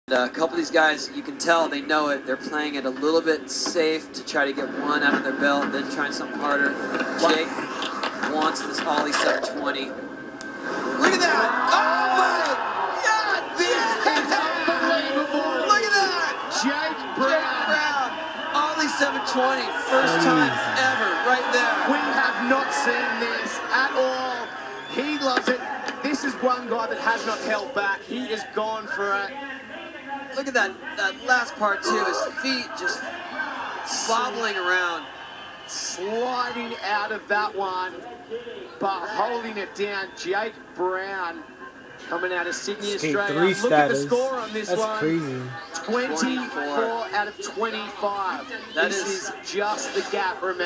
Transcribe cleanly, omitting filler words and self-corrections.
A couple of these guys, you can tell they know it. They're playing it a little bit safe to try to get one out of their belt, then trying something harder. Jake wants this Ollie 720. Look at that! Oh my God! This is unbelievable! Look at that! Jake Brown! Ollie 720, first time ever, right there. We have not seen this at all. He loves it. This is one guy that has not held back. He is gone for it. Look at that last part too, his feet just bobbling around. Sliding out of that one, but holding it down. Jake Brown coming out of Sydney, Australia. Look at the score on this one. That's crazy. 24 out of 25. This is just the gap, remember.